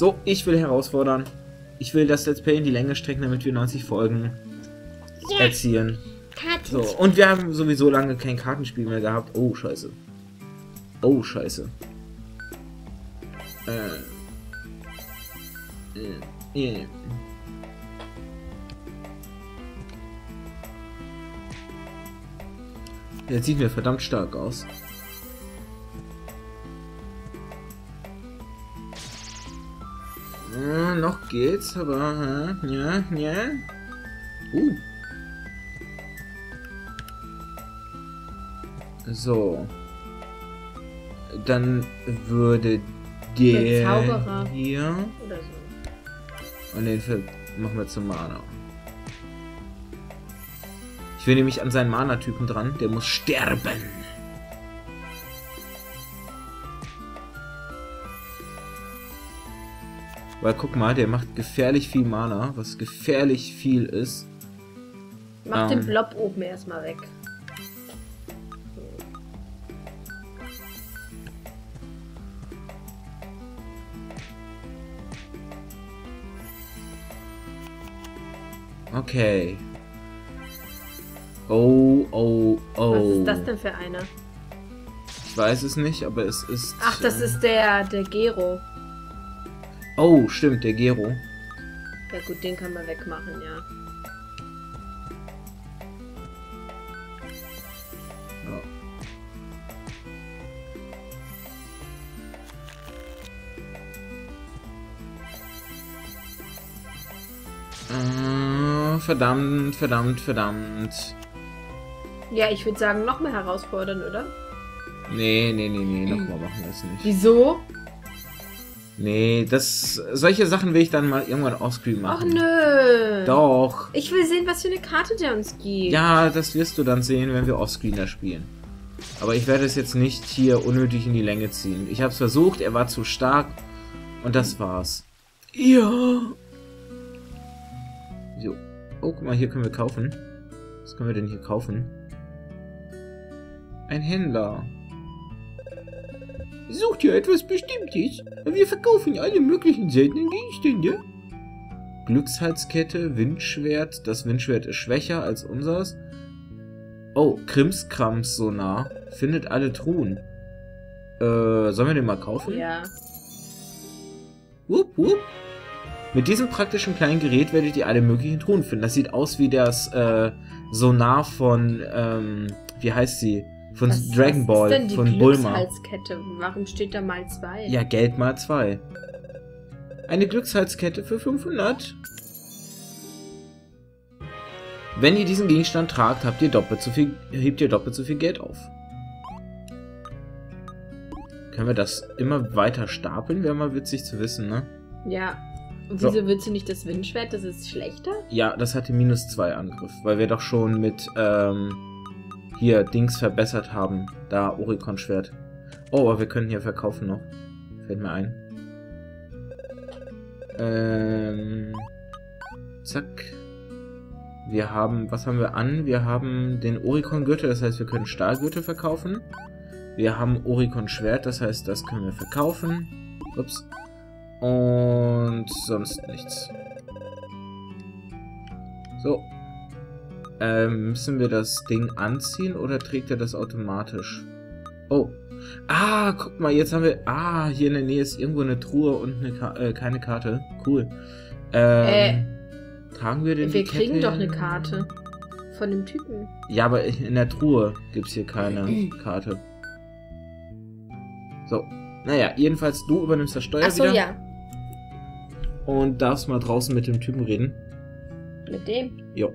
So, ich will herausfordern. Ich will das Let's Play in die Länge strecken, damit wir 90 Folgen erzielen. So, und wir haben sowieso lange kein Kartenspiel mehr gehabt. Oh, scheiße. Oh, scheiße. Der sieht mir verdammt stark aus. Noch geht's, aber ja. So. Dann würde der Zauberer hier oder so. und den machen wir zum Mana. Ich will nämlich an seinen Mana-Typen dran. Der muss sterben. Weil guck mal, der macht gefährlich viel Mana, was gefährlich viel ist. Mach den Blob oben erstmal weg. Okay. Oh. Was ist das denn für eine? Ich weiß es nicht, aber es ist... Ach, das ist der Gero. Oh, stimmt, der Gero. Ja gut, den kann man wegmachen, ja. Verdammt. Ja, ich würde sagen, noch mehr herausfordern, oder? Nee, nochmal machen wir es nicht. Wieso? Nee, solche Sachen will ich dann mal irgendwann offscreen machen. Ach nö. Doch. Ich will sehen, was für eine Karte der uns gibt. Ja, das wirst du dann sehen, wenn wir Offscreener spielen. Aber ich werde es jetzt nicht hier unnötig in die Länge ziehen. Ich habe es versucht, er war zu stark und das war's. Ja. So. Oh, guck mal, hier können wir kaufen. Was können wir denn hier kaufen? Ein Händler. Sucht ihr etwas Bestimmtes? Wir verkaufen alle möglichen seltenen Gegenstände. Glückshalskette, Windschwert. Das Windschwert ist schwächer als unseres. Oh, Krimskrams-Sonar. Findet alle Truhen. Sollen wir den mal kaufen? Ja. Wupp. Mit diesem praktischen kleinen Gerät werdet ihr alle möglichen Truhen finden. Das sieht aus wie das Sonar von, wie heißt sie? Von Dragon Ball, was ist denn die von Bulma. Glückshalskette? Warum steht da mal 2? Ja, Geld mal 2. Eine Glückshalskette für 500. Wenn ihr diesen Gegenstand tragt, hebt ihr doppelt so viel Geld auf. Können wir das immer weiter stapeln? Wäre mal witzig zu wissen, ne? Ja. Und wieso willst du nicht das Windschwert? Das ist schlechter? Ja, das hatte -2 Angriff, weil wir doch schon mit, hier Dings verbessert haben. Da, Oricon-Schwert. Oh, aber wir können hier verkaufen noch. Fällt mir ein. Zack. Wir haben, was haben wir an? Wir haben den Oricon-Gürtel, das heißt, wir können Stahlgürtel verkaufen. Wir haben Oricon-Schwert, das heißt, das können wir verkaufen. Ups. Und sonst nichts. So. Müssen wir das Ding anziehen oder trägt er das automatisch? Oh. Ah, guck mal, jetzt haben wir... Ah, hier in der Nähe ist irgendwo eine Truhe und eine keine Karte. Cool. Tragen wir den Wir kriegen doch eine Karte. Von dem Typen. Ja, aber in der Truhe gibt es hier keine Karte. So. Naja, jedenfalls, du übernimmst das Steuer wieder. Ja. Und darfst mal draußen mit dem Typen reden. Mit dem? Jo.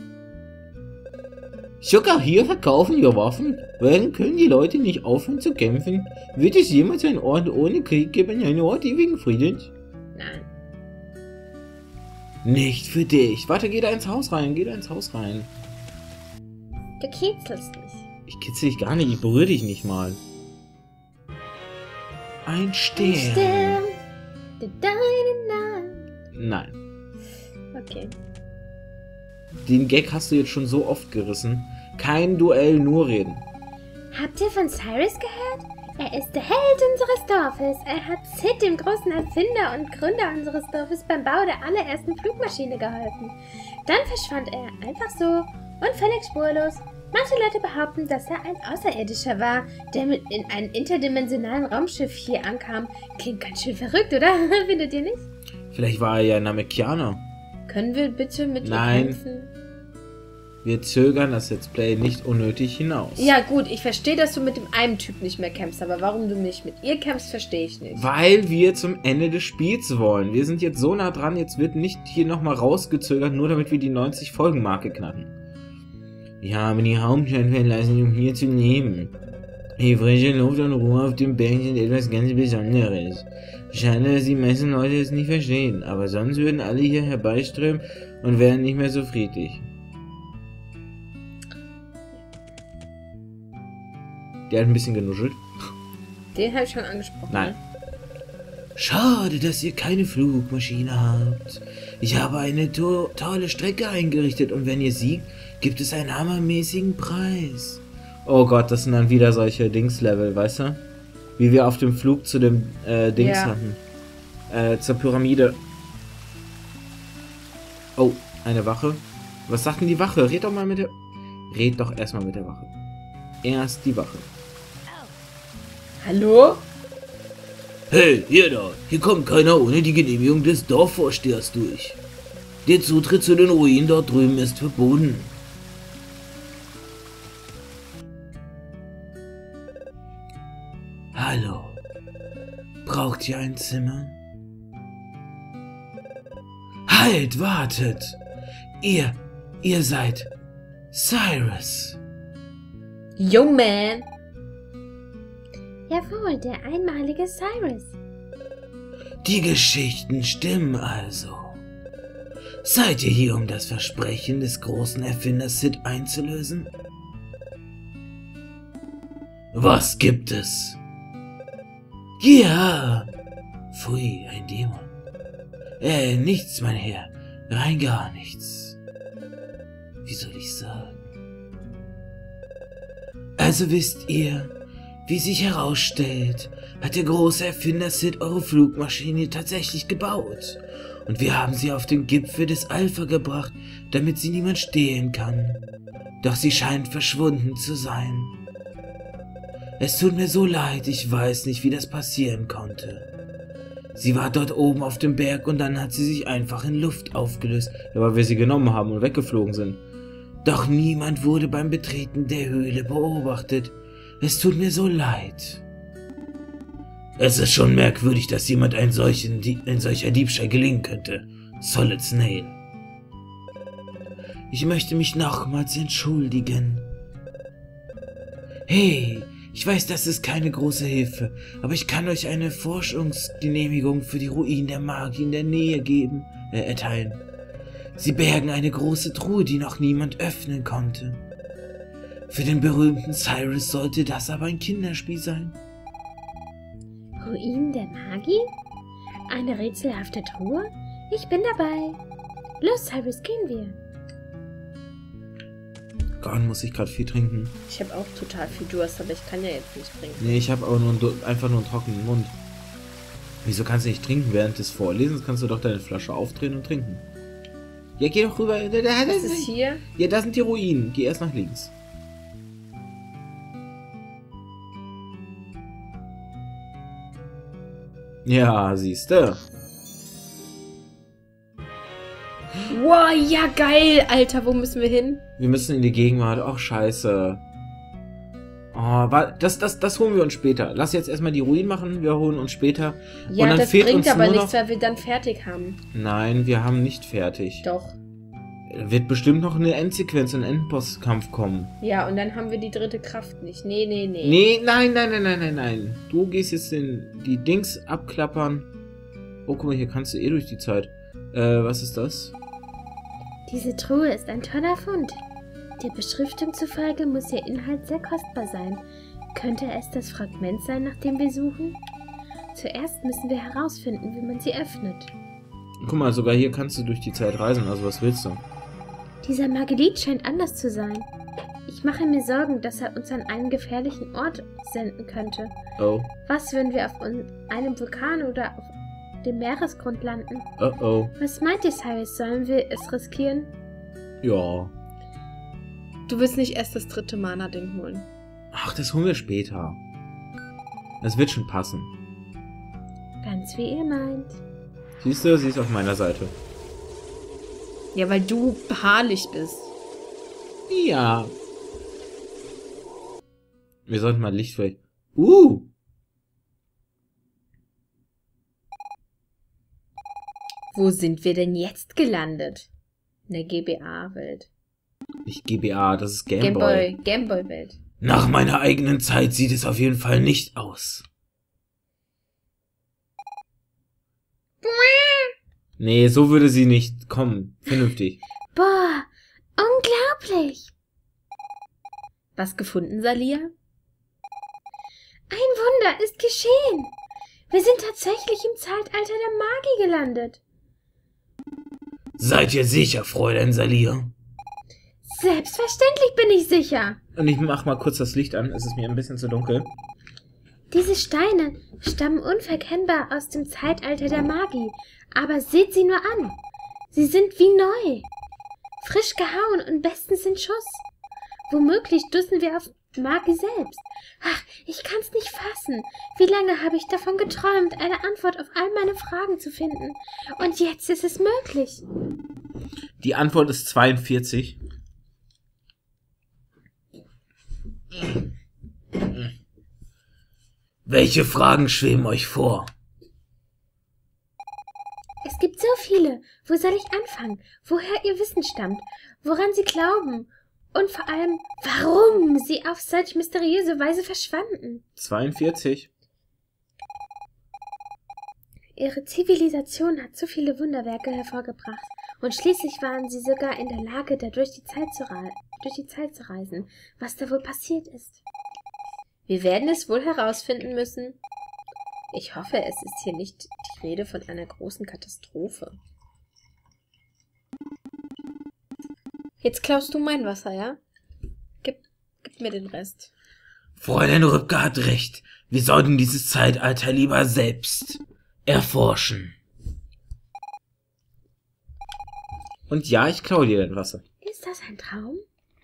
Sogar hier verkaufen wir Waffen. Warum können die Leute nicht aufhören zu kämpfen? Wird es jemals einen Ort ohne Krieg geben, einen Ort ewigen Friedens? Nein. Nicht für dich. Warte, geh da ins Haus rein. Du kitzelst mich. Ich kitzel dich gar nicht. Ich berühre dich nicht mal. Ein Stern. Nein. Okay. Den Gag hast du jetzt schon so oft gerissen. Kein Duell, nur reden. Habt ihr von Cyrus gehört? Er ist der Held unseres Dorfes. Er hat Sid, dem großen Erfinder und Gründer unseres Dorfes, beim Bau der allerersten Flugmaschine geholfen. Dann verschwand er einfach so und völlig spurlos. Manche Leute behaupten, dass er ein Außerirdischer war, der in einem interdimensionalen Raumschiff hier ankam. Klingt ganz schön verrückt, oder? Findet ihr nicht? Vielleicht war er ja Namekianer. Können wir bitte mit ihm Nein. kämpfen? Wir zögern das Let's Play nicht unnötig hinaus. Ja gut, ich verstehe, dass du mit dem einen Typ nicht mehr kämpfst, aber warum du nicht mit ihr kämpfst, verstehe ich nicht. Weil wir zum Ende des Spiels wollen. Wir sind jetzt so nah dran, jetzt wird nicht hier nochmal rausgezögert, nur damit wir die 90-Folgen-Marke knacken. Wir haben die Hauptstadt verlassen, um hier zu leben. Die frische Luft und Ruhe auf dem Berg sind etwas ganz Besonderes. Schade, dass die meisten Leute es nicht verstehen, aber sonst würden alle hier herbeiströmen und wären nicht mehr so friedlich. Der hat ein bisschen genuschelt. Den habe ich schon angesprochen. Nein. Ne? Schade, dass ihr keine Flugmaschine habt. Ich habe eine tolle Strecke eingerichtet und wenn ihr siegt, gibt es einen hammermäßigen Preis. Oh Gott, das sind dann wieder solche Dings-Level, weißt du? Wie wir auf dem Flug zu dem Dings hatten. Zur Pyramide. Oh, eine Wache. Was sagt denn die Wache? Red doch erstmal mit der Wache. Erst die Wache. Hallo? Hey, ihr da! Hier kommt keiner ohne die Genehmigung des Dorfvorstehers durch. Der Zutritt zu den Ruinen dort drüben ist verboten. Hallo. Braucht ihr ein Zimmer? Halt, wartet! Ihr seid Cyrus. Yo, man! Jawohl, der einmalige Cyrus. Die Geschichten stimmen also. Seid ihr hier, um das Versprechen des großen Erfinders Sid einzulösen? Was gibt es? Ja! Pfui, ein Dämon. Nichts, mein Herr. Rein gar nichts. Wie soll ich sagen? Also wisst ihr, wie sich herausstellt, hat der große Erfinder Sid eure Flugmaschine tatsächlich gebaut. Und wir haben sie auf den Gipfel des Alpha gebracht, damit sie niemand stehlen kann. Doch sie scheint verschwunden zu sein. Es tut mir so leid, ich weiß nicht, wie das passieren konnte. Sie war dort oben auf dem Berg und dann hat sie sich einfach in Luft aufgelöst. Ja, weil wir sie genommen haben und weggeflogen sind. Doch niemand wurde beim Betreten der Höhle beobachtet. Es tut mir so leid. Es ist schon merkwürdig, dass jemand ein solcher Diebstahl gelingen könnte. Solid Snail. Ich möchte mich nochmals entschuldigen. Hey, ich weiß, das ist keine große Hilfe, aber ich kann euch eine Forschungsgenehmigung für die Ruinen der Magie in der Nähe erteilen. Sie bergen eine große Truhe, die noch niemand öffnen konnte. Für den berühmten Cyrus sollte das aber ein Kinderspiel sein. Ruinen der Magie? Eine rätselhafte Truhe? Ich bin dabei. Los, Cyrus, gehen wir. Gott, muss ich gerade viel trinken. Ich habe auch total viel Durst, aber ich kann ja jetzt nicht trinken. Nee, ich habe auch einfach nur einen trockenen Mund. Wieso kannst du nicht trinken während des Vorlesens? Kannst du doch deine Flasche aufdrehen und trinken. Ja, geh doch rüber. Was ist hier? Ja, da sind die Ruinen. Geh erst nach links. Ja, siehste. Wow, ja geil, Alter, wo müssen wir hin? Wir müssen in die Gegenwart. Ach, scheiße. Oh, das holen wir uns später. Lass jetzt erstmal die Ruinen machen. Wir holen uns später. Ja, und dann das fehlt bringt uns aber nur nichts, noch... weil wir dann fertig haben. Nein, wir haben nicht fertig. Doch. Wird bestimmt noch eine Endsequenz, ein Endbosskampf kommen. Ja, und dann haben wir die dritte Kraft nicht. Nee. Nee, nein. Du gehst jetzt die Dings abklappern. Oh, guck mal, hier kannst du eh durch die Zeit. Was ist das? Diese Truhe ist ein toller Fund. Der Beschriftung zufolge muss ihr Inhalt sehr kostbar sein. Könnte es das Fragment sein, nach dem wir suchen? Zuerst müssen wir herausfinden, wie man sie öffnet. Guck mal, sogar hier kannst du durch die Zeit reisen. Also was willst du? Dieser Magelit scheint anders zu sein. Ich mache mir Sorgen, dass er uns an einen gefährlichen Ort senden könnte. Oh. Was, wenn wir auf einem Vulkan oder auf dem Meeresgrund landen? Oh. Was meint ihr, Cyrus? Sollen wir es riskieren? Ja. Du willst nicht erst das 3. Mana-Ding holen. Ach, das holen wir später. Das wird schon passen. Ganz wie ihr meint. Siehst du, sie ist auf meiner Seite. Ja, weil du beharrlich bist. Ja. Wir sollten mal Licht vielleicht... Wo sind wir denn jetzt gelandet? In der GBA-Welt. Nicht GBA, das ist Gameboy. Gameboy-Welt. Nach meiner eigenen Zeit sieht es auf jeden Fall nicht aus. Nee, so würde sie nicht kommen. Vernünftig. Boah, unglaublich. Was gefunden, Salia? Ein Wunder ist geschehen. Wir sind tatsächlich im Zeitalter der Magie gelandet. Seid ihr sicher, Fräulein Salia? Selbstverständlich bin ich sicher. Und ich mach mal kurz das Licht an. Es ist mir ein bisschen zu dunkel. Diese Steine stammen unverkennbar aus dem Zeitalter der Magie. Aber seht sie nur an. Sie sind wie neu. Frisch gehauen und bestens in Schuss. Womöglich stoßen wir auf Magie selbst. Ach, ich kann's nicht fassen. Wie lange habe ich davon geträumt, eine Antwort auf all meine Fragen zu finden. Und jetzt ist es möglich. Die Antwort ist 42. Welche Fragen schweben euch vor? Es gibt so viele. Wo soll ich anfangen? Woher ihr Wissen stammt? Woran sie glauben? Und vor allem, warum sie auf solch mysteriöse Weise verschwanden? 42. Ihre Zivilisation hat so viele Wunderwerke hervorgebracht. Und schließlich waren sie sogar in der Lage, da durch die Zeit zu reisen. Was da wohl passiert ist? Wir werden es wohl herausfinden müssen. Ich hoffe, es ist hier nicht die Rede von einer großen Katastrophe. Jetzt klaust du mein Wasser, ja? Gib mir den Rest. Fräulein Rübke hat recht. Wir sollten dieses Zeitalter lieber selbst erforschen. Und ja, ich klaue dir dein Wasser. Ist das ein Traum?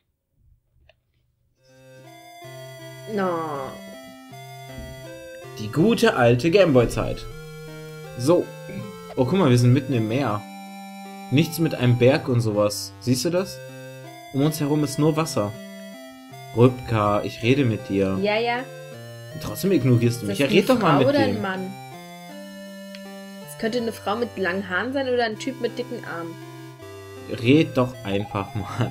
No. Die gute alte Gameboy-Zeit. So. Oh, guck mal, wir sind mitten im Meer. Nichts mit einem Berg und sowas. Siehst du das? Um uns herum ist nur Wasser. Rübka, ich rede mit dir. Ja. Und trotzdem ignorierst du mich. Ja, Ist das red doch mal eine mit Frau oder dem. ein Mann? Es könnte eine Frau mit langen Haaren sein oder ein Typ mit dicken Armen. Red doch einfach mal.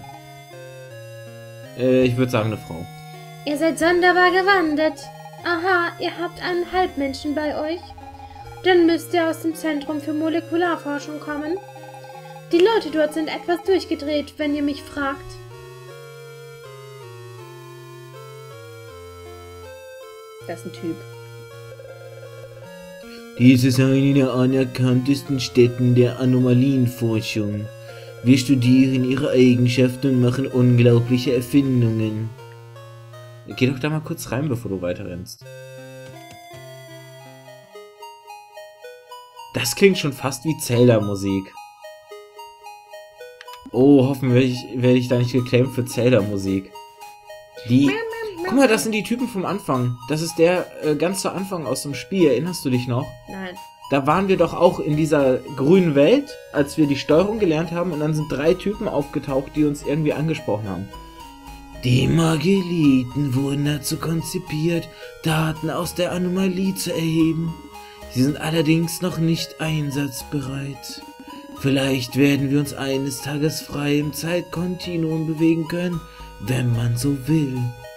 Ich würde sagen eine Frau. Ihr seid sonderbar gewandelt. Aha, ihr habt einen Halbmenschen bei euch. Dann müsst ihr aus dem Zentrum für Molekularforschung kommen. Die Leute dort sind etwas durchgedreht, wenn ihr mich fragt. Das ist ein Typ. Dies ist eine der anerkanntesten Stätten der Anomalienforschung. Wir studieren ihre Eigenschaften und machen unglaubliche Erfindungen. Geh doch da mal kurz rein, bevor du weiterrennst. Das klingt schon fast wie Zelda-Musik. Oh, hoffentlich werde ich da nicht geclaimt für Zelda-Musik. Guck mal, das sind die Typen vom Anfang. Das ist der ganz zu Anfang aus dem Spiel. Erinnerst du dich noch? Nein. Da waren wir doch auch in dieser grünen Welt, als wir die Steuerung gelernt haben. Und dann sind 3 Typen aufgetaucht, die uns irgendwie angesprochen haben. Die Mageliten wurden dazu konzipiert, Daten aus der Anomalie zu erheben. Sie sind allerdings noch nicht einsatzbereit. Vielleicht werden wir uns eines Tages frei im Zeitkontinuum bewegen können, wenn man so will.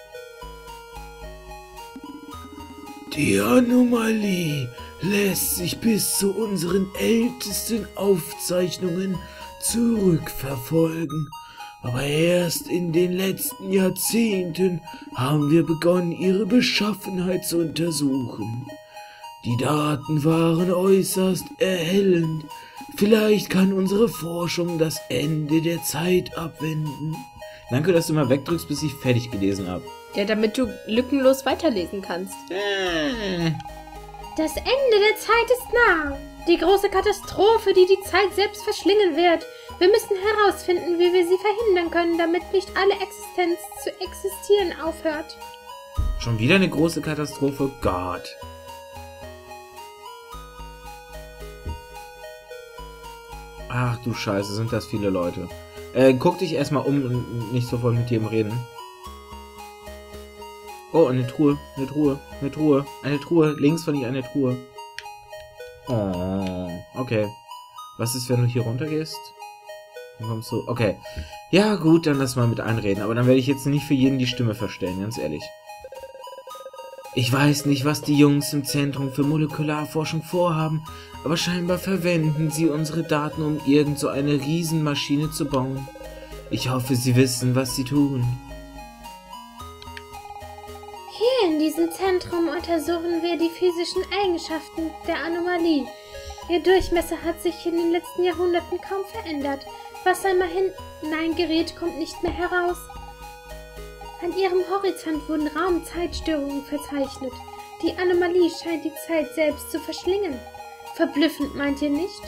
Die Anomalie lässt sich bis zu unseren ältesten Aufzeichnungen zurückverfolgen. Aber erst in den letzten Jahrzehnten haben wir begonnen, ihre Beschaffenheit zu untersuchen. Die Daten waren äußerst erhellend. Vielleicht kann unsere Forschung das Ende der Zeit abwenden. Danke, dass du mal wegdrückst, bis ich fertig gelesen habe. Ja, damit du lückenlos weiterlesen kannst. Das Ende der Zeit ist nah. Die große Katastrophe, die die Zeit selbst verschlingen wird. Wir müssen herausfinden, wie wir sie verhindern können, damit nicht alle Existenz zu existieren aufhört. Schon wieder eine große Katastrophe? Gott. Ach du Scheiße, sind das viele Leute. Guck dich erstmal um und nicht sofort mit jedem reden. Oh, eine Truhe, eine Truhe, eine Truhe, eine Truhe. Links von ihr eine Truhe. Oh, okay. Was ist, wenn du hier runtergehst? Dann kommst du... Okay. Ja, gut, dann lass mal mit einreden. Aber dann werde ich jetzt nicht für jeden die Stimme verstellen, ganz ehrlich. Ich weiß nicht, was die Jungs im Zentrum für Molekularforschung vorhaben, aber scheinbar verwenden sie unsere Daten, um irgend so eine Riesenmaschine zu bauen. Ich hoffe, sie wissen, was sie tun. Hier in diesem Zentrum untersuchen wir die physischen Eigenschaften der Anomalie. Ihr Durchmesser hat sich in den letzten Jahrhunderten kaum verändert. Was einmal hineingerät, kommt nicht mehr heraus. An ihrem Horizont wurden Raum-Zeitstörungen verzeichnet. Die Anomalie scheint die Zeit selbst zu verschlingen. Verblüffend, meint ihr nicht?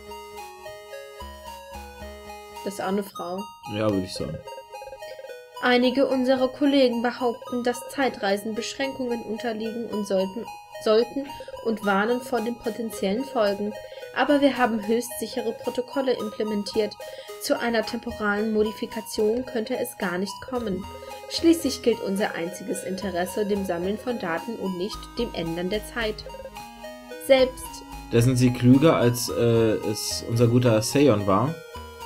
Das ist auch eine Frau. Ja, würde ich sagen. Einige unserer Kollegen behaupten, dass Zeitreisen Beschränkungen unterliegen und sollten und warnen vor den potenziellen Folgen. Aber wir haben höchst sichere Protokolle implementiert. Zu einer temporalen Modifikation könnte es gar nicht kommen. Schließlich gilt unser einziges Interesse dem Sammeln von Daten und nicht dem Ändern der Zeit. Selbst... Da sind sie klüger, als es unser guter Seon war.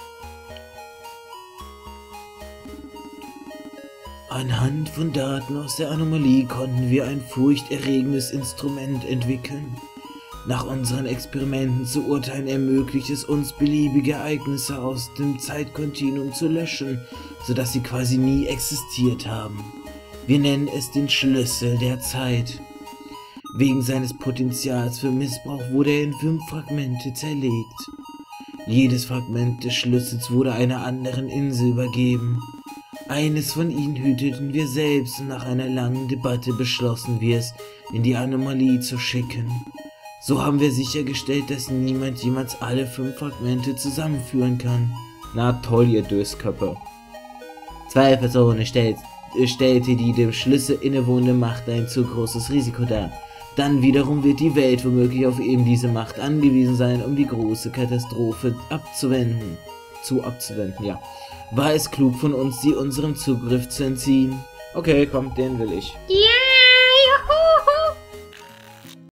Anhand von Daten aus der Anomalie konnten wir ein furchterregendes Instrument entwickeln. Nach unseren Experimenten zu urteilen ermöglicht es uns, beliebige Ereignisse aus dem Zeitkontinuum zu löschen, sodass sie quasi nie existiert haben. Wir nennen es den Schlüssel der Zeit. Wegen seines Potenzials für Missbrauch wurde er in 5 Fragmente zerlegt. Jedes Fragment des Schlüssels wurde einer anderen Insel übergeben. Eines von ihnen hüteten wir selbst und nach einer langen Debatte beschlossen wir es, in die Anomalie zu schicken. So haben wir sichergestellt, dass niemand jemals alle 5 Fragmente zusammenführen kann. Na toll, ihr Dösköppe. 2 Personen stellte die dem Schlüssel innewohnende Macht ein zu großes Risiko dar. Dann wiederum wird die Welt womöglich auf eben diese Macht angewiesen sein, um die große Katastrophe abzuwenden, ja. War es klug von uns, sie unserem Zugriff zu entziehen? Okay, komm, den will ich. Ja!